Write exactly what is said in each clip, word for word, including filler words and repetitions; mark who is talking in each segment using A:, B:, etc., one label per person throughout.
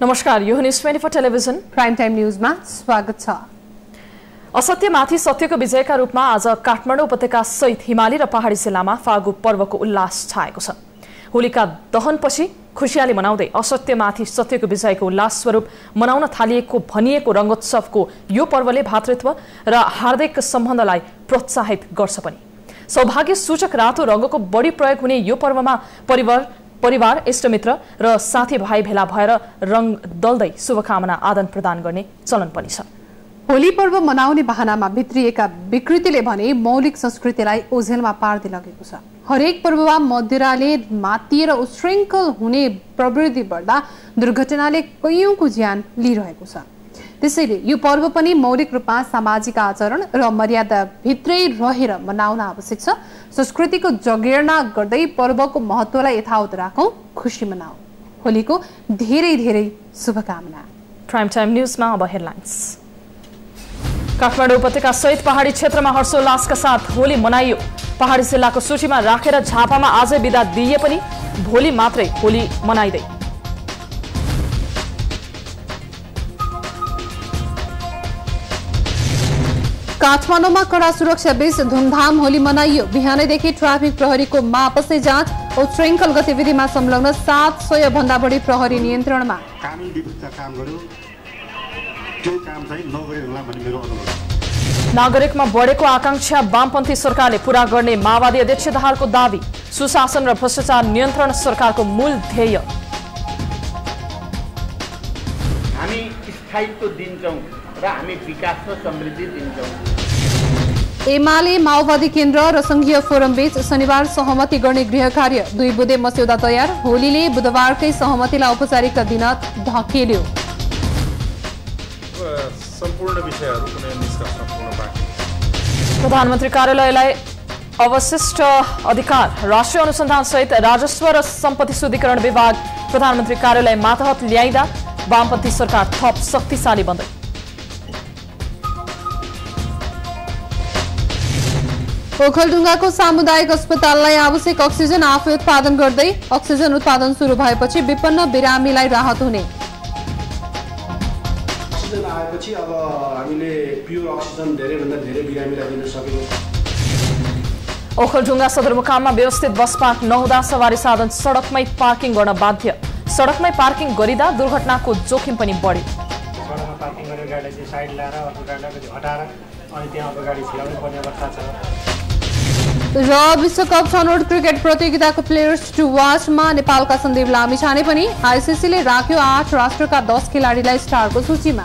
A: नमस्कार, यो news twenty four television
B: prime time न्यूजमा स्वागत छ। असत्यमाथि सत्यको विजयका रूपमा आज काठमाडौँ उपत्यका सहित हिमाली र पहाडी जिल्लामा फागु पर्वको उल्लास छाएको छ। होलिका दहनपछि खुशियाली मनाउँदै असत्यमाथि सत्यको विजयको उल्लास स्वरूप मनाउन थालिएको भनिएको रंगोत्सवको यो पर्वले भातृत्व र हार्दिक सम्बन्धलाई प्रोत्साहित गर्छ पनि। सौभाग्य सूचक रातो रंगको बढी प्रयोग हुने यो पर्वमा परिवार परिवार इष्टमित्र र साथीभाइ भेला भएर रंग दल्दै शुभकामना आदान प्रदान गर्ने चलन पनि छ। होली पर्व मनाउने बहानामा भित्रिएका विकृतिले भने मौलिक संस्कृतिलाई ओझेलमा पार्दै लगेको छ। हरेक पर्वमा मदिराले मातिएर उश्रृङ्खल हुने प्रवृत्ति बढ्दा दुर्घटनाले कैयौंको ज्यान लिइरहेको छ। त्यसैले यो पर्व पनि मौलिक रूपमा सामाजिक आचरण र मर्यादा भित्रै रहेर मनाउन आवश्यक छ। संस्कृतिको जगेर्ना गर्दै पर्वको महत्त्वलाई यथावत राखौं, खुशी मनाऊ। होलीको धेरै धेरै शुभकामना।
A: प्राइम टाइम न्यूजमा अब हेडलाइन्स। काठमाडौँ उपत्यका सहित पहाडी क्षेत्रमा हर्षोल्लासका साथ होली मनाइयो। पहाडी जिल्लाको सूचीमा राखेर झापामा आजै बिदा दिए पनि भोलि मात्रै होली मनाइदै।
B: काठमाडौँमा कड़ा सुरक्षा बीच धुमधाम होली मनाइयो। बिहानैदेखि ट्राफिक प्रहरीको मापसे जाँच, उच्छृङ्खल गतिविधिमा संलग्न सात सय भन्दा बढी प्रहरी नियन्त्रणमा।
C: कानुन विरुद्ध काम गर्यो, त्यो काम चाहिँ नगरिरहला भन्ने मेरो अनुरोध।
A: नागरिकमा बढेको आकांक्षा वामपन्थी सरकारले पूरा गर्ने माओवादी अध्यक्ष दाहालको दावी। सुशासन र भ्रष्टाचार नियन्त्रण सरकारको मूल ध्येय।
D: हामी स्थायित्व दिन्छौँ र हामी विकास र समृद्धि दिन्छौँ।
B: एमाले माओवादी केन्द्र र संघीय फोरम बीच शनिबार सहमति गर्ने गृह कार्य। दुई बुँदे मस्यौदा तयार। होलीले बुधबारकै सहमतिलाई औपचारिक दिन धकेल्यो।
E: सम्पूर्ण विषयहरू कुनै निष्कर्ष पुग्न बाँकी।
A: प्रधानमन्त्री कार्यालयलाई अवशिष्ट अधिकार। राष्ट्रिय अनुसन्धान सहित राजस्व र सम्पत्ति शुद्धिकरण विभाग प्रधानमन्त्री कार्यालय मातहत ल्याइदा वामपन्थी सरकार थप शक्तिशाली बन्दै।
B: ओखलढुङ्गाको सामुदायिक अस्पताललाई आवश्यक अक्सिजन आफै उत्पादन गर्दै। अक्सिजन उत्पादन सुरु भएपछि विपन्न बिरामीलाई राहत हुने।
F: अक्सिजन आएपछि अब हामीले प्योर अक्सिजन धेरैभन्दा धेरै बिरामीलाई दिन सक्यौँ।
A: ओखलढुङ्गा सदरमुकाममा व्यवस्थित बस पार्क नहुँदा सवारी साधन सडकमै पार्किङ गर्न बाध्य। सडकमै पार्किङ गरिँदा दुर्घटनाको जोखिम पनि बढ्यो।
G: सडकमा पार्किङ गरेर गाडीलाई चाहिँ साइड ल्याएर अर्को गाडीलाई हटाएर अनि त्यहाँ अब गाडी छिराउनु पर्ने अवस्था छ।
B: र विश्वकप छनौट क्रिकेट प्रतियोगिताको प्लेयर्स टु वाचमा नेपालका सन्दीप लामिछाने पनि। आइसिसीले राख्यो आठ राष्ट्रका दस खेलाडीलाई स्टारको सूचीमा।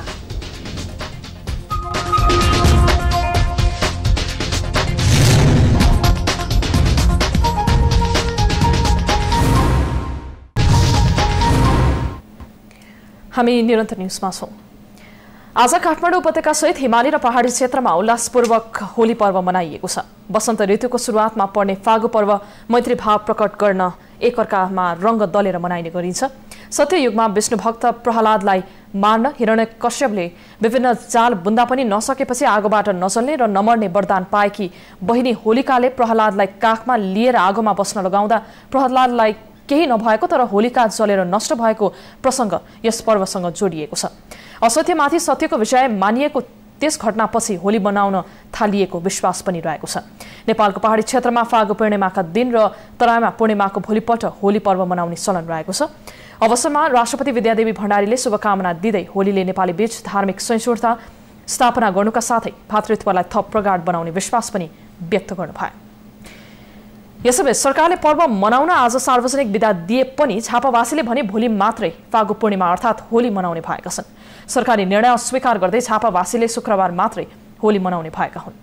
A: हामी निरन्तर न्यूजमा छौं। आज काठमाडौँ उपत्यका सहित हिमाली र पहाडी क्षेत्रमा उल्लासपूर्वक होली पर्व मनाइएको छ। वसन्त ऋतुको सुरुवातमा पर्ने फागु पर्व मैत्री भाव प्रकट गर्न एकअर्कामा रंग दलेर मनाइने गरिन्छ। सत्ययुगमा विष्णु भक्त प्रहलादलाई मार्न हिरण्यकश्यपले विभिन्न जाल बुन्दा पनि नसकेपछि आगोबाट नजल्ने र नमर्ने वरदान पाएकी बहिनी होलिकाले प्रहलादलाई काखमा लिएर आगोमा बस्न लगाउँदा प्रहलादलाई केही नभएको तर होलिका जलेर नष्ट भएको प्रसंग यस पर्वसँग जोडिएको छ। असत्यमाथि सत्यको विजय मानिएको त्यस घटनापछि होली मनाउन थालिएको विश्वास पनि रहेको छ। नेपालको पहाडी क्षेत्रमा फागु पूर्णिमाका दिन र तराईमा पूर्णिमाको भोलिपल्ट होली पर्व मनाउने चलन रहेको छ। अवसरमा राष्ट्रपति विद्यादेवी भण्डारीले शुभकामना दिँदै होलीले नेपाली बीच धार्मिक सहिष्णुता स्थापना गर्नुका साथै भातृत्वलाई थप प्रगाढ बनाउने विश्वास पनि व्यक्त गर्नुभयो। यसैबीच सरकारले पर्व मनाउन आज सार्वजनिक बिदा दिए पनि झापावासीले भने भोलि मात्रै फागु पूर्णिमा अर्थात् होली मनाउने भएका छन्। सरकारी निर्णय अस्वीकार गर्दै झापावासीले शुक्रबार मात्रै होली मनाउने भएका हुन्।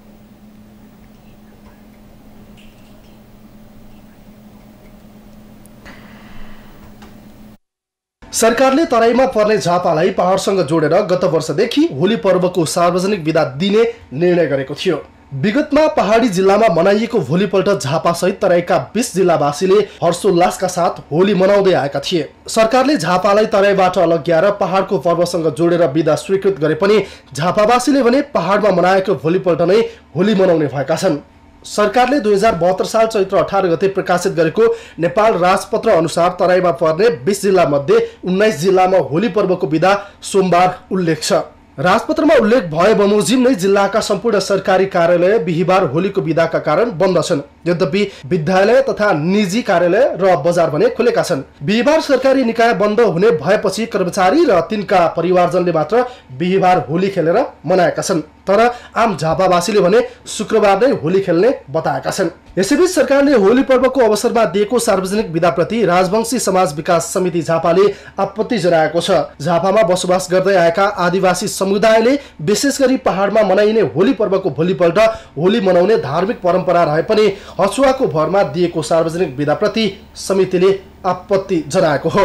H: सरकारले तराईमा पर्ने झापालाई पहाडसँग जोडेर गत वर्षदेखि होली पर्वको सार्वजनिक बिदा दिने निर्णय गरेको थियो। विगतमा पहाडी जिल्लामा मनाइएको भोलिपल्ट झापा सहित तराईका बीस जिल्लावासीले हर्षोल्लासका साथ होली मनाउँदै आएका थिए। सरकारले झापालाई तराईबाट अलग्याएर पहाडको पर्वसँग जोडेर बिदा स्वीकृत गरे पनि झापावासीले भने पहाडमा मनाएको भोलिपल्ट नै होली मनाउने भएका छन्। सरकारले दुई हजार बहत्तर साल चैत्र अठार गते प्रकाशित गरेको नेपाल राजपत्र अनुसार तराईमा पर्ने बीस जिल्ला मध्ये उन्नाइस जिल्लामा होली पर्वको बिदा सोमबार उल्लेख छ। राजपत्रमा उल्लेख भए बमोजिम नै जिल्लाका सम्पूर्ण सरकारी कार्यालय बिहिबार होलीको बिदाका कारण बन्द छन्। यद्यपि विद्यालय तथा निजी कार्यालय र बजार भने खुलेका छन्। बिहिबार सरकारी निकाय बन्द हुने भएपछि कर्मचारी र तिनका परिवारजनले मात्र बिहिबार होली खेलेर मनाएका छन्। तर आम झापावासीले भने शुक्रबार नै होली खेल्ने बताएका छन्। यसैबीच सरकारले होली पर्वको अवसरमा दिएको सार्वजनिक बिदाप्रति राजवंशी समाज विकास समिति झापाले आपत्ति जनाएको छ। झापामा बसोबास गर्दै आएका आदिवासी समुदायले विशेष गरी पहाडमा मनाइने होली पर्वको भोलिपल्ट होली मनाउने धार्मिक परम्परा रहे पनि हचुवाको भरमा दिएको सार्वजनिक बिदाप्रति समितिले आपत्ति जनाएको हो।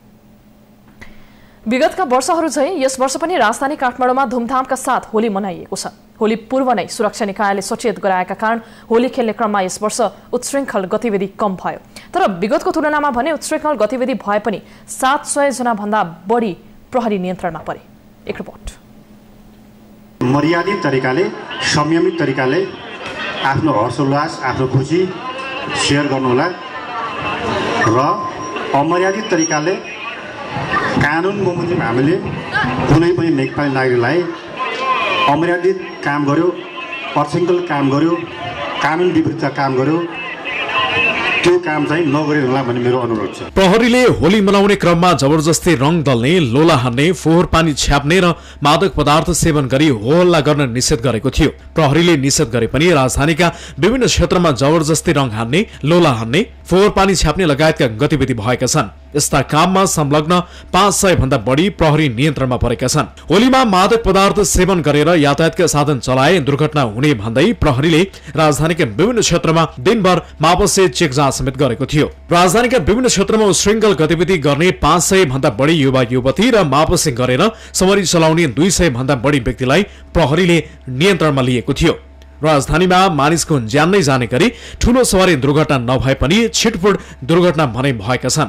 B: विगतका वर्षहरू झैं यस वर्ष पनि राजधानी काठमाडौँमा धुमधामका साथ होली मनाइएको छ। होली पूर्व नै सुरक्षा निकायले सचेत गराएका कारण होली खेल्ने क्रममा यस वर्ष उत्श्रृङ्खल गतिविधि कम भयो। तर विगतको तुलनामा भने उत्श्रृङ्खल गतिविधि भए पनि सात सय जना भन्दा बढी प्रहरी नियन्त्रणमा परे। एक रिपोर्ट।
C: मर्यादित तरिकाले संयमित तरिकाले आफ्नो हर्षोल्लास आफ्नो खुसी सेयर गर्नुहोला र अमर्यादित तरिकाले कानुन बमोजिम हामीले कुनै पनि नेपाली नागरिकलाई अमर्यादित काम गर्यो, अशृङ्खल काम गर्यो, कानुन विपरीत काम गर्यो, त्यो काम चाहिँ नगरिनुहोला भन्ने मेरो अनुरोध छ।
I: प्रहरीले होली मनाउने क्रममा जबरजस्ती रङ दल्ने, लोला हान्ने, फोहोर पानी छ्याप्ने र मादक पदार्थ सेवन गरी होहल्ला गर्न निषेध गरेको थियो। प्रहरीले निषेध गरे पनि राजधानीका विभिन्न क्षेत्रमा जबरजस्ती रङ हान्ने, लोला हान्ने, फोहोर पानी छ्याप्ने लगायतका गतिविधि भएका छन्। यस्ता काममा संलग्न पाँच सय भन्दा बढी प्रहरी नियन्त्रणमा परेका छन्। होलीमा मादक पदार्थ सेवन गरेर यातायातका साधन चलाए दुर्घटना हुने भन्दै प्रहरीले राजधानीका विभिन्न क्षेत्रमा दिनभर मापसे चेक जाँच समेत गरेको थियो। राजधानीका विभिन्न क्षेत्रमा उश्रृङ्खल गतिविधि गर्ने पाँच सय भन्दा बढी युवा युवती र मापसे गरेर सवारी चलाउने दुई सय भन्दा बढी व्यक्तिलाई प्रहरीले नियन्त्रणमा लिएको थियो। राजधानीमा मानिसको ज्यान नै जाने गरी ठूलो सवारी दुर्घटना नभए पनि छिटफुट दुर्घटना भने भएका छन्।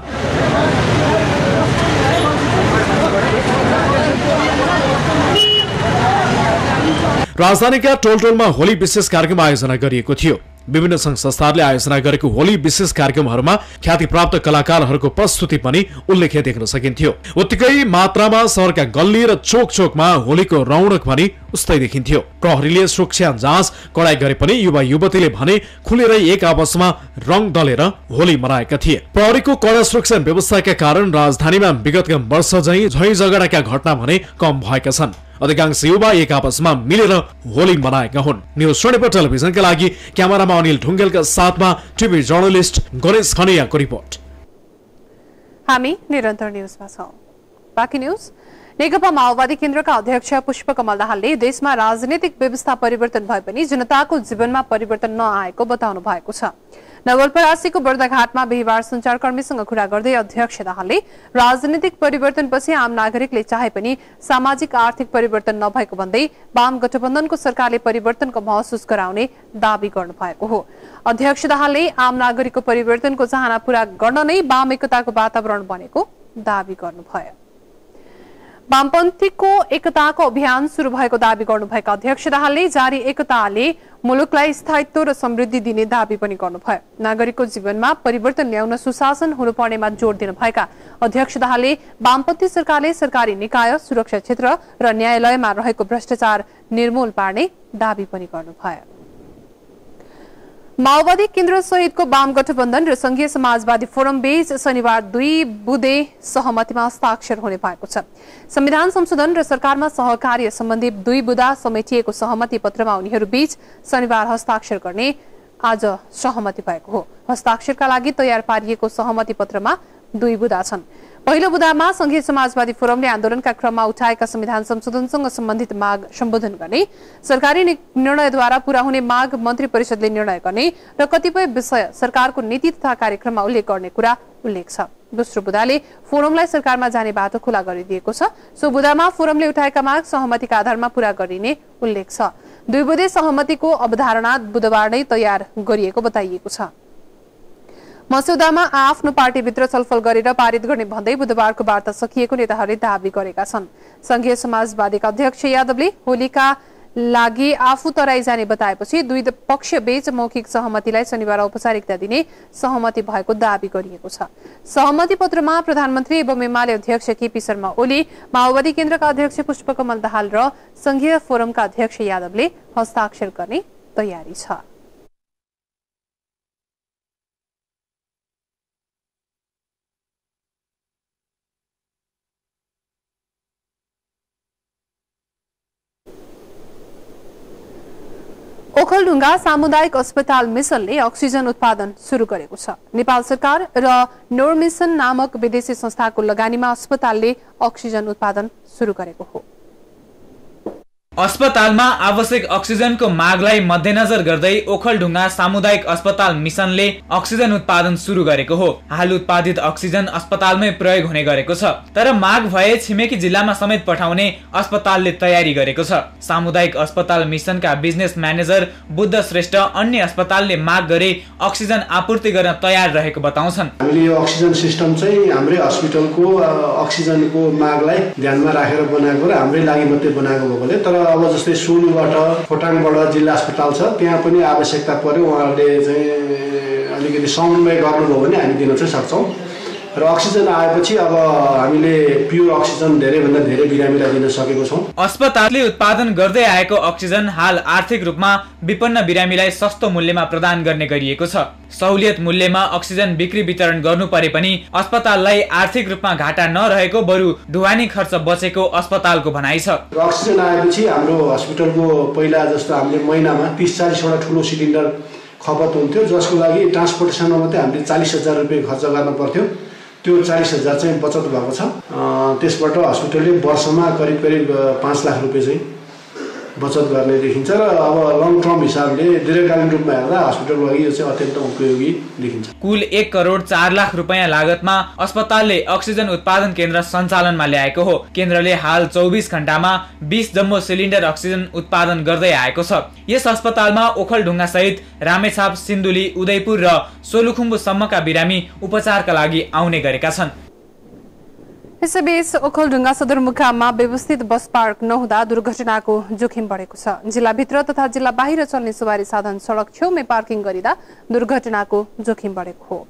I: राजधानीका टोल टोलमा होली विशेष कार्यक्रम आयोजना गरिएको थियो। विभिन्न संघ संस्थाहरूले आयोजना गरेको होली विशेष कार्यक्रमहरूमा ख्याति प्राप्त कलाकारहरूको प्रस्तुति पनि उल्लेख्य देख्न सकिन्थ्यो। उत्तिकै मात्रामा शहरका गल्ली र चोक चोकमा होलीको रौनक पनि उस्तै देखिन्थ्यो। प्रहरीले सुरक्षा जाँच कडाई गरे पनि युवा युवतीले भने खुलेरै एक आपसमा रङ दलेर होली मनाएका थिए। प्रहरीको कड़ा सुरक्षा व्यवस्थाका कारण राजधानीमा विगतका वर्ष झैं झै झगडाका घटना भने कम भएका छन्। अधिकांश युवा एक आपसमा मिलेर होली मनाएका हुन्। न्यूज ट्वेन्टी टेलिभिजनका लागि क्यामेरामा अनिल ढुङ्गेलका साथमा टिभी जर्नलिस्ट गणेश खनियाको रिपोर्ट।
J: हामी निरन्तर न्यूजमा छौं। बाँकी न्यूज। नेकपा माओवादी केन्द्रका अध्यक्ष पुष्पकमल दाहालले देशमा राजनीतिक व्यवस्था परिवर्तन भए पनि जनताको जीवनमा परिवर्तन नआएको बताउनु भएको छ। नवलपरासीको बर्दाघाटमा बिहिबार सञ्चारकर्मीसँग कुरा गर्दै अध्यक्ष दाहालले राजनीतिक परिवर्तनपछि आम नागरिकले चाहे पनि सामाजिक आर्थिक परिवर्तन नभएको भन्दै वाम गठबन्धनको सरकारले परिवर्तनको महसुस गराउने दावी गर्नु भएको हो। अध्यक्ष दाहालले आम नागरिकको परिवर्तनको चाहना पूरा गर्न नै वाम एकताको वातावरण बनेको दावी गर्नुभयो। वामपन्थीको एकताको अभियान शुरू भएको दावी गर्नुभएका अध्यक्ष दाहालले जारी एकताले मुलुकलाई स्थायित्व र समृद्धि दिने दावी पनि गर्नुभयो। नागरिकको जीवनमा परिवर्तन ल्याउन सुशासन हुनुपर्नेमा जोड़ दिनुभएका अध्यक्ष दाहालले वामपन्थी सरकारले सरकारी निकाय, सुरक्षा क्षेत्र र न्यायालयमा रहेको भ्रष्टाचार निर्मूल पार्ने दावी पनि गर्नुभयो। माओवादी केन्द्र सहितको वाम गठबन्धन र संघीय समाजवादी फोरम बीच शनिबार दुई बुँदे सहमतिमा हस्ताक्षर हुने भएको छ। संविधान संशोधन र सरकारमा सहकार्य सम्बन्धी दुई बुँदा समेटिएको सहमति पत्रमा उनीहरू बीच शनिबार हस्ताक्षर गर्ने आज सहमति भएको हो। हस्ताक्षरका लागि तयार पारिएको सहमति पत्रमा दुई बुँदा छन्। पहिलो बुँदामा संघीय समाजवादी फोरमले आन्दोलनका क्रममा उठाएका संविधान संशोधनसँग सम्बन्धित माग सम्बोधन गर्ने, सरकारी निर्णयद्वारा पूरा हुने माग मन्त्री परिषदले निर्णय गर्ने र कतिपय विषय सरकारको नीति तथा कार्यक्रममा उल्लेख गर्ने कुरा उल्लेख छ। दोस्रो बुँदाले फोरमलाई सरकारमा जाने बाटो खुला गरिदिएको छ। सो बुँदामा फोरमले उठाएका माग सहमतिका आधारमा पूरा गरिने उल्लेख छ। दुई बुँदे सहमतिको अवधारणा बुधबार नै तयार गरिएको बताइएको छ। मस्यौदामा आफ्नो पार्टीभित्र छलफल गरेर पारित गर्ने भन्दै बुधबारको वार्ता सकिएको नेताहरूले दावी गरेका छन्। संघीय समाजवादीका अध्यक्ष यादवले होलीका लागि आफू तराई जाने बताएपछि दुई पक्षबीच मौखिक सहमतिलाई शनिबार औपचारिकता दिने सहमति भएको दावी गरिएको छ। सहमति पत्रमा प्रधानमन्त्री एवं एमाले अध्यक्ष केपी शर्मा ओली, माओवादी केन्द्रका अध्यक्ष पुष्पकमल दाहाल र संघीय फोरमका अध्यक्ष यादवले हस्ताक्षर गर्ने तयारी छ। ओखलढुङ्गा सामुदायिक अस्पताल मिसनले अक्सिजन उत्पादन सुरु गरेको छ। नेपाल सरकार र नोर मिसन नामक विदेशी संस्थाको लगानीमा अस्पतालले अक्सिजन उत्पादन सुरु गरेको हो।
K: अस्पतालमा आवश्यक अक्सिजनको मागलाई मध्यनजर गर्दै ओखलढुङ्गा सामुदायिक अस्पताल मिसनले अक्सिजन उत्पादन सुरु गरेको हो। हाल उत्पादित अक्सिजन अस्पतालमै प्रयोग हुने गरेको छ, तर माग भए छिमेकी जिल्लामा समेत पठाउने अस्पतालले तयारी गरेको छ। सामुदायिक अस्पताल मिसनका बिजनेस म्यानेजर बुद्ध श्रेष्ठ अन्य अस्पतालले माग गरे अक्सिजन आपूर्ति गर्न तयार रहेको बताउँछन्।
F: हामीले यो अक्सिजन सिस्टम चाहिँ हाम्रै हस्पिटलको अक्सिजनको मागलाई ध्यानमा राखेर बनाएको र हाम्रै लागि मात्रै बनाएको भएकोले, तर अब जस्तै सुनुबाट खोटाङबाट जिल्ला अस्पताल छ, त्यहाँ पनि आवश्यकता पर्यो उहाँहरूले चाहिँ अलिकति समन्वय गर्नुभयो भने हामी दिन चाहिँ सक्छौँ। र अक्सिजन आएपछि अब हामीले प्योर अक्सिजन धेरैभन्दा धेरै बिरामीलाई दिन सकेको छौँ।
K: अस्पतालले उत्पादन गर्दै आएको अक्सिजन हाल आर्थिक रूपमा विपन्न बिरामीलाई सस्तो मूल्यमा प्रदान गर्ने गरिएको छ। सहुलियत मूल्यमा अक्सिजन बिक्री वितरण गर्नु परे पनि अस्पताललाई आर्थिक रूपमा घाटा नरहेको, बरु ढुवानी खर्च बचेको अस्पतालको भनाइ छ।
F: अक्सिजन आएपछि हाम्रो हस्पिटलको पहिला जस्तो हामीले महिनामा तीस चालीसवटा ठुलो सिलिन्डर खपत हुन्थ्यो, जसको लागि ट्रान्सपोर्टेसनमा मात्रै हामीले चालिस हजार रुपियाँ खर्च गर्नु पर्थ्यो। त्यो चालिस हजार चाहिँ बचत भएको छ। त्यसबाट हस्पिटलले वर्षमा करिब करिब पाँच लाख रुपियाँ चाहिँ बचत गर्ने देखिन्छ र अब लङ टर्म हिसाबले दीर्घकालीन रूपमा हेर्दा हस्पिटलको लागि यो चाहिँ अत्यन्त उपयोगी देखिन्छ।
K: कुल एक करोड चार लाख रुपियाँ लागतमा अस्पतालले अक्सिजन उत्पादन केन्द्र सञ्चालनमा ल्याएको हो। केन्द्रले हाल चौबिस घण्टामा बीस जम्बो सिलिन्डर अक्सिजन उत्पादन गर्दै आएको छ। यस अस्पतालमा ओखलढुङ्गा सहित रामेछाप, सिन्धुली, उदयपुर र सोलुखुम्बुसम्मका बिरामी उपचारका लागि आउने गरेका छन्।
J: यसैबीच ओखलढुङ्गा सदरमुकाममा व्यवस्थित बस पार्क नहुँदा दुर्घटनाको जोखिम बढेको छ। जिल्लाभित्र तथा जिल्ला बाहिर चल्ने सवारी साधन सडक छेउमै पार्किङ गरिँदा दुर्घटनाको जोखिम बढेको हो।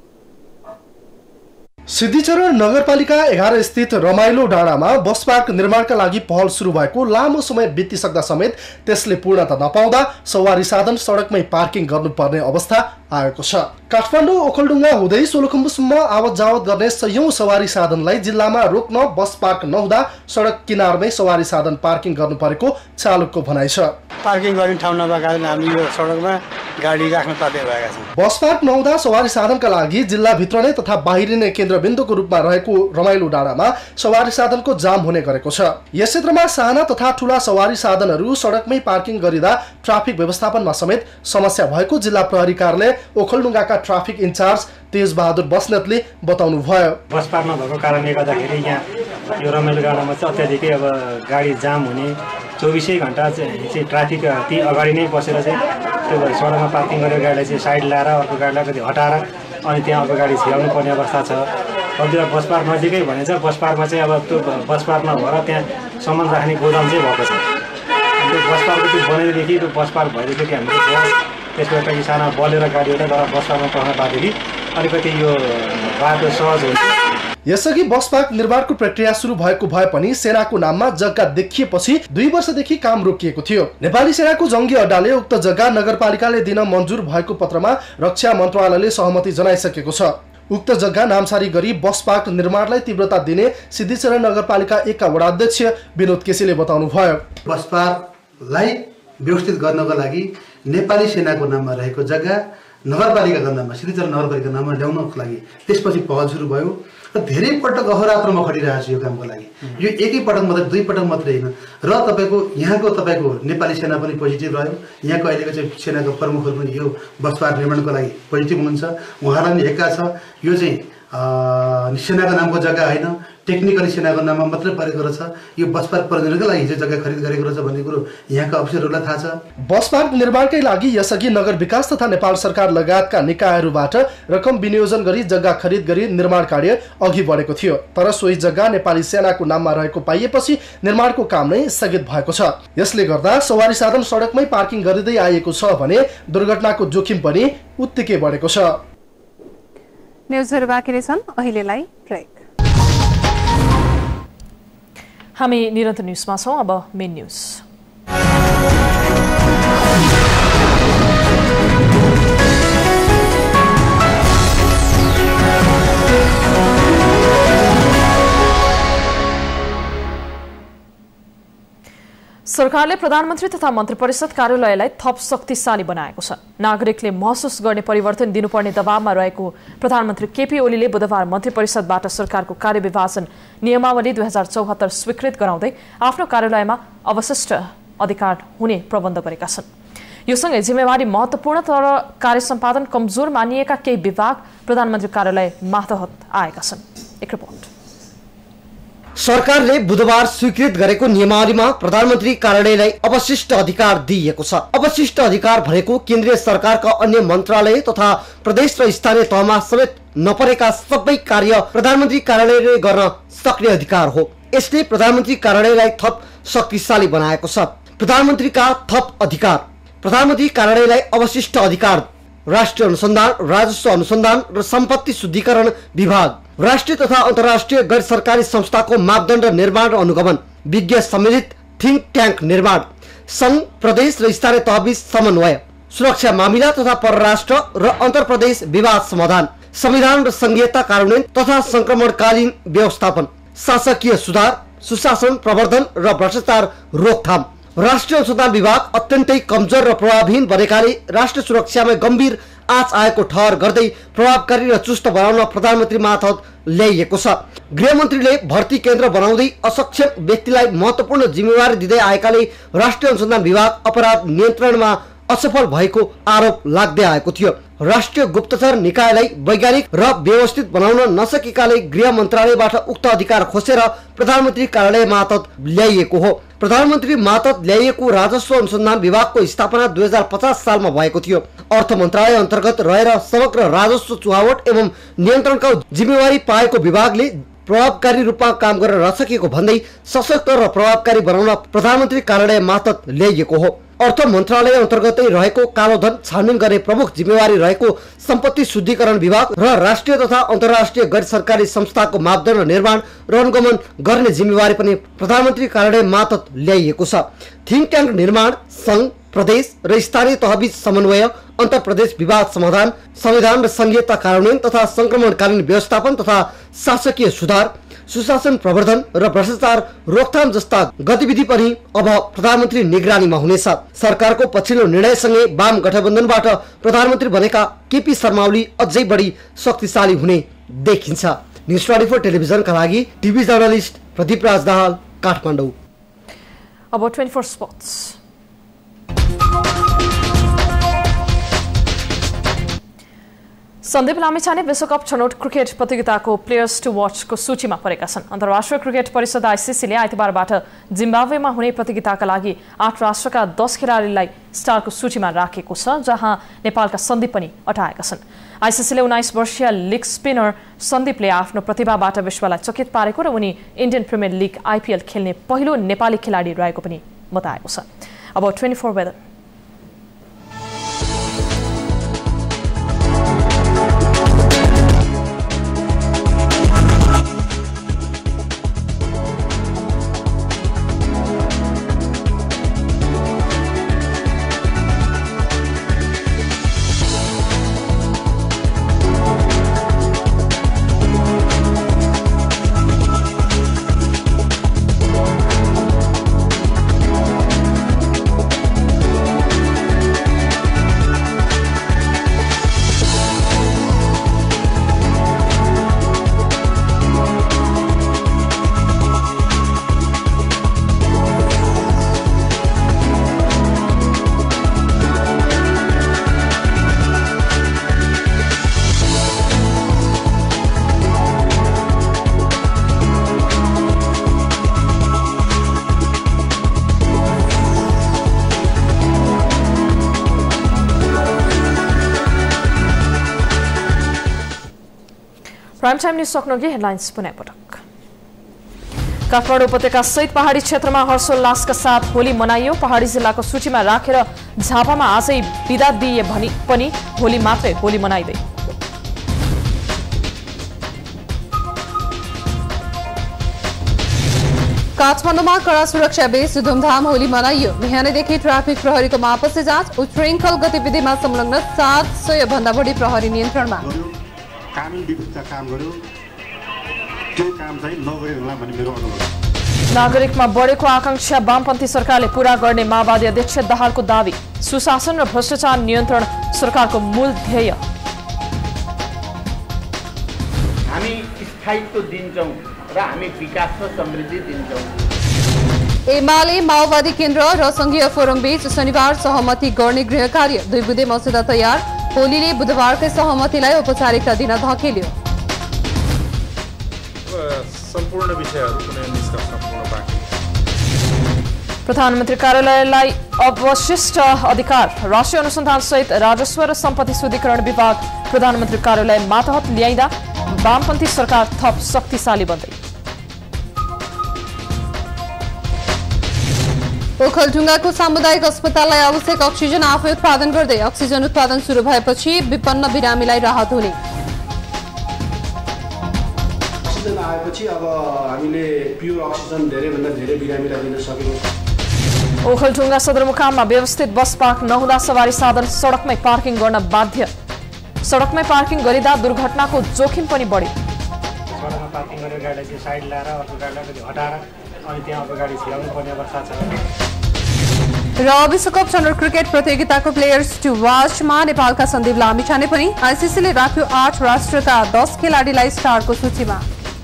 H: सिद्धिचरण नगरपालिका एघार स्थित रमाइलो डाँडामा बस पार्क निर्माणका लागि पहल सुरु भएको लामो समय बितिसक्दा समेत त्यसले पूर्णता नपाउँदा सवारी साधन सडकमै पार्किङ गर्नुपर्ने अवस्था आएको छ। काठमाडौँ ओखलढुङ्गा हुँदै सोलुखुम्बुसम्म आवत जावत गर्ने सयौं सवारी साधनलाई जिल्लामा रोक्न बस पार्क नहुँदा सडक किनारमै सवारी साधन पार्किङ गर्नु परेको चालकको भनाइ छ।
L: पार्किङ गर्ने ठाउँ नभएको कारण हामी यो सडकमा गाडी राख्न बाध्य भएका छौँ।
H: बस पार्क नहुँदा सवारी साधनका लागि जिल्लाभित्र नै तथा बाहिर नै केन्द्रबिन्दुको रूपमा रहेको रमाइलो डाँडामा सवारी साधनको जाम हुने गरेको छ। यस क्षेत्रमा साना तथा ठूला सवारी साधनहरू सडकमै पार्किङ गरिँदा ट्राफिक व्यवस्थापनमा समेत समस्या भएको जिल्ला प्रहरी कार्यालय ओखलढुङ्गाका ट्राफिक इन्चार्ज तेज बहादुर बस्नेतले बताउनु भयो।
G: बस पार्क नभएको कारणले गर्दाखेरि यहाँ यो रमाइलो डाँडामा चाहिँ अत्याधिकै अब गाडी जाम हुने, चौबिसै घन्टा चाहिँ ट्राफिक ती अगाडि नै बसेर चाहिँ त्यो भएर सडकमा पार्किङ गरेर गाडीलाई चाहिँ साइड ल्याएर अर्को गाडीलाई कति हटाएर अनि त्यहाँ अब गाडी छिराउनु पर्ने अवस्था छ। कतिवटा बस पार्क नजिकै भने चाहिँ बस पार्कमा चाहिँ अब त्यो बस पार्क नभएर त्यहाँ सामान राख्ने गोदाम चाहिँ भएको छ। त्यो बस पार्क त्यो बनेदेखि त्यो बस पार्क भएदेखि हामीले बस त्यसबाट साना बलेर गाडीबाट तर बस पार्कमा पठाउन पाएदेखि अलिकति यो बाटो सहज हुन्छ।
H: यसअघि बस पार्क निर्माणको प्रक्रिया सुरु भएको भए पनि सेनाको नाममा जग्गा देखिएपछि दुई वर्षदेखि काम रोकिएको थियो। नेपाली सेनाको जङ्गी अड्डाले उक्त जग्गा नगरपालिकाले दिन मन्जुर भएको पत्रमा रक्षा मन्त्रालयले सहमति जनाइसकेको छ। उक्त जग्गा नामसारी गरी बस पार्क निर्माणलाई तीव्रता दिने सिद्धिचरण नगरपालिका एकका वडाध्यक्ष विनोद केसीले बताउनु भयो।
M: बस पार्कलाई व्यवस्थित गर्नको लागि नेपाली सेनाको नाममा रहेको जग्गा नगरपालिकाको नाममा सिद्धिचरण नगरपालिकाको नाममा ल्याउनको लागि त्यसपछि पहल सुरु भयो र धेरै पटक अहोरात्रमा खटिरहेको छु यो कामको लागि। यो एकै पटक मात्रै दुई पटक मात्रै होइन र तपाईँको यहाँको तपाईँको नेपाली सेना पनि पोजिटिभ रह्यो। यहाँको अहिलेको चाहिँ सेनाको प्रमुखहरू पनि यो बस पार्क निर्माणको लागि पोजिटिभ हुनुहुन्छ, उहाँलाई पनि हेक्का छ। यो चाहिँ सेनाको नामको जग्गा होइन, टेक्निकली सेनाको नाममा मात्रै परेको रहेछ, यो बस पार्क परियोजनाकै लागि हिजो जग्गा खरिद गरेको रहेछ भन्ने कुरो यहाँका अफिसरहरूलाई थाहा छ।
H: बस पार्क निर्माणकै लागि यसअघि नगर विकास तथा नेपाल सरकार लगायतका निकायहरूबाट रकम विनियोजन गरी जग्गा खरिद गरी निर्माण कार्य अघि बढेको थियो, तर सोही जग्गा नेपाली सेनाको नाममा रहेको पाइएपछि निर्माणको काम नै स्थगित भएको छ। यसले गर्दा सवारी साधन सडकमै पार्किङ गरिँदै आएको छ भने दुर्घटनाको जोखिम पनि उत्तिकै बढेको छ।
J: न्युजहरू बाँकी नै छन्, अहिलेलाई ब्रेक।
B: हामी निरन्तर न्युजमा छौं। अब मेन न्युज। सरकारले प्रधानमन्त्री तथा मन्त्री परिषद कार्यालयलाई थप शक्तिशाली बनाएको छ। नागरिकले महसुस गर्ने परिवर्तन दिनुपर्ने दबावमा रहेको प्रधानमन्त्री केपी ओलीले बुधबार मन्त्री परिषदबाट सरकारको कार्यविभाजन नियमावली दुई हजार चौहत्तर स्वीकृत गराउँदै आफ्नो कार्यालयमा अवशिष्ट अधिकार हुने प्रबन्ध गरेका छन्। यो सँगै जिम्मेवारी महत्त्वपूर्ण तर कार्य सम्पादन कमजोर मानिएका केही विभाग प्रधानमन्त्री कार्यालय मातहत आएका छन्। एक रिपोर्ट।
N: सरकारले बुधबार स्वीकृत गरेको नियमावलीमा प्रधानमन्त्री कार्यालयलाई अवशिष्ट अधिकार दिइएको छ। अवशिष्ट अधिकार भनेको केन्द्रीय सरकारका अन्य मन्त्रालय तथा प्रदेश र स्थानीय तहमा समेत नपरेका सबै कार्य प्रधानमन्त्री कार्यालयले गर्न सक्ने अधिकार हो। यसले प्रधानमन्त्री कार्यालयलाई थप शक्तिशाली बनाएको छ। प्रधानमन्त्रीका थप अधिकार। प्रधानमन्त्री कार्यालयलाई अवशिष्ट अधिकार राष्ट्रिय अनुसन्धान, राजस्व अनुसन्धान र सम्पत्ति शुद्धिकरण विभाग, राष्ट्रिय तथा अन्तर्राष्ट्रिय गैर सरकारी संस्थाको मापदण्ड निर्माण र अनुगमन, विज्ञ सम्मिलित थिङ्क ट्याङ्क निर्माण, संघ प्रदेश र स्थानीय तहबीच समन्वय, सुरक्षा मामिला तथा परराष्ट्र र अन्तर प्रदेश विवाद समाधान, संविधान र संघीयता कार्यान्वयन तथा संक्रमणकालीन व्यवस्थापन, शासकीय सुधार, सुशासन प्रवर्धन र भ्रष्टाचार रोकथाम। राष्ट्रिय अनुसन्धान विभाग अत्यन्तै कमजोर र प्रभावहीन बनेकाले राष्ट्र सुरक्षामा गम्भीर आँच आएको ठहर गर्दै प्रभावकारी र चुस्त बनाउन प्रधानमन्त्री मातहत ल्याइएको छ। गृहमन्त्रीले भर्ती केन्द्र बनाउँदै असक्षम व्यक्तिलाई महत्त्वपूर्ण जिम्मेवारी दिँदै आएकाले राष्ट्रिय अनुसन्धान विभाग अपराध नियन्त्रणमा असफल भएको आरोप लाग्दै आएको थियो। राष्ट्रिय गुप्तचर निकायलाई वैज्ञानिक र व्यवस्थित बनाउन नसकेकाले गृह मन्त्रालयबाट उक्त अधिकार खोसेर प्रधानमन्त्री कार्यालय मातहत ल्याइएको हो। प्रधानमन्त्री मातहत ल्याइएको राजस्व अनुसन्धान विभागको स्थापना दुई हजार पचास सालमा भएको थियो। अर्थ मन्त्रालय अन्तर्गत रहेर समग्र राजस्व चुहावट एवं नियन्त्रणका जिम्मेवारी पाएको विभागले प्रभावकारी रूपमा काम गर्न नसकेको भन्दै सशक्त र प्रभावकारी बनाउन प्रधानमन्त्री कार्यालय मातहत ल्याइएको हो। अर्थ मन्त्रालय अन्तर्गतै रहेको कालोधन छानबिन गर्ने प्रमुख जिम्मेवारी रहेको सम्पत्ति शुद्धिकरण विभाग र राष्ट्रिय तथा अन्तर्राष्ट्रिय गैर सरकारी संस्थाको मापदण्ड निर्माण र अनुगमन गर्ने जिम्मेवारी पनि प्रधानमन्त्री कार्यालय मातहत ल्याइएको छ। थिङ्क ट्याङ्क निर्माण, संघ प्रदेश र स्थानीय तहबीच समन्वय, अन्तर प्रदेश विवाद समाधान, संविधान र संघीयता कार्यान्वयन तथा संक्रमणकालीन व्यवस्थापन तथा शासकीय सुधार, सुशासन प्रवर्धन र भ्रष्टाचार रोकथाम जस्ता गतिविधि पनि अब प्रधानमन्त्री निगरानीमा हुनेछ। सरकारको पछिल्लो निर्णयसँगै वाम गठबन्धनबाट प्रधानमन्त्री बनेका केपी शर्मा ओली अझै बढी शक्तिशाली हुने देखिन्छ। न्युज ट्वेन्टी फोर टेलिभिजनका लागि टिभी जर्नलिस्ट प्रदीप राज दाहाल, काठमाडौँ।
B: अब twenty four sports. Sandeep Lamichhane विश्वकप छनौट क्रिकेट प्रतियोगिताको प्लेयर्स टु वाचको सूचीमा परेका छन्। अन्तर्राष्ट्रिय क्रिकेट परिषद आइसिसीले आइतबारबाट जिम्बाब्वेमा हुने प्रतियोगिताका लागि आठ राष्ट्रका दस खेलाडीलाई स्टारको सूचीमा राखेको छ, जहाँ नेपालका सन्दीप पनि अटाएका छन्। आइसिसीले उन्नाइस वर्षीय लिग स्पिनर सन्दीपले आफ्नो प्रतिभाबाट विश्वलाई चकित पारेको र उनी इन्डियन प्रिमियर लिग आइपिएल खेल्ने पहिलो नेपाली खेलाडी रहेको पनि बताएको छ। अब twenty four weather. Prime time news सक्नुकी हेडलाइन्स पुनः पटक। काठमाडौँ उपत्यका सहित पहाडी क्षेत्रमा हर्षोल्लासका साथ होली मनाइयो। पहाडी जिल्लाको सूचीमा राखेर झापामा आजै बिदा दिए भनी पनि होली मात्रै होली मनाइदै।
J: काठमाडौँमा कड़ा सुरक्षा बीच धुमधाम होली मनाइयो। बिहानैदेखि ट्राफिक प्रहरीको आपसी जाँच, उच्छृङ्खल गतिविधिमा संलग्न सात सय भन्दा बढी प्रहरी नियन्त्रणमा।
C: कानुन विरुद्धका काम गर्यो, त्यो काम चाहिँ नगरे होला भन्ने मेरो अनुभव।
B: नागरिकमा बढेको आकांक्षा वामपन्थी सरकारले पूरा गर्ने माओवादी अध्यक्ष दाहालको दावी। सुशासन र भ्रष्टाचार नियन्त्रण सरकारको मूल ध्येय।
D: हामी स्थायित्व दिन्छौँ र हामी विकास र समृद्धि दिन्छौँ।
J: एमाले माओवादी केन्द्र र संघीय फोरम बीच शनिबार सहमति गर्ने गृह कार्य। दुई बुँदे मस्यौदा तयार। होलीले बुधबारकै सहमतिलाई औपचारिकता दिन धकेल्यो।
E: सम्पूर्ण विषयहरू कुनै निष्कर्ष पुग्न बाँकी।
B: प्रधानमन्त्री कार्यालयलाई अवशिष्ट अधिकार। राष्ट्रिय अनुसन्धान सहित राजस्व र सम्पत्ति शुद्धिकरण विभाग प्रधानमन्त्री कार्यालय मातहत ल्याइँदा वामपन्थी सरकार थप शक्तिशाली बन्दै।
J: ओखलढुङ्गाको सामुदायिक अस्पताललाई आवश्यक अक्सिजन आफै उत्पादन गर्दै। अक्सिजन उत्पादन सुरु भएपछि विपन्न बिरामीलाई राहत हुने।
F: अक्सिजन आएपछि अब हामीले प्योर अक्सिजन धेरैभन्दा धेरै बिरामीलाई दिन सकेको छ।
B: ओखलढुङ्गा सदरमुकाममा व्यवस्थित बस पार्क नहुँदा सवारी साधन सडकमै पार्किङ गर्न बाध्य। सडकमै पार्किङ गरिँदा दुर्घटनाको जोखिम पनि बढ्यो।
G: सडकमा पार्किङ गरेर गाडीलाई चाहिँ साइड ल्याएर अर्को गाडीलाई हटाएर अनि त्यहाँ अब गाडी छिराउनु पर्ने अवस्था छ।
J: र विश्वकप सनर क्रिकेट प्रतियोगिताको प्लेयर्स टु वाचमा नेपालका सन्दीप लामिछाने पनि। आइसिसीले राख्यो आठ राष्ट्रका दस खेलाडीलाई स्टारको सूचीमा।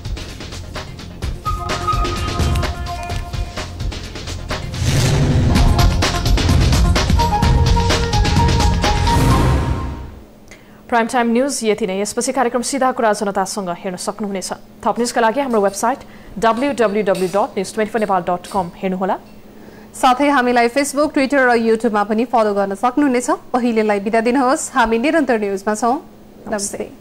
B: प्राइम टाइम न्यूज यति नै। यसपछि कार्यक्रम सीधा कुरा जनतासँग हेर्न सक्नुहुनेछ। थप न्यूजका लागि हाम्रो website W W W dot news twenty four Nepal dot com हेर्नुहोला।
J: साथै हामीलाई फेसबुक, ट्विटर र युट्युबमा पनि फलो गर्न सक्नुहुनेछ। पहिलेलाई बिदा दिनुहोस्। हामी निरन्तर न्यूजमा छौँ। नमस्ते।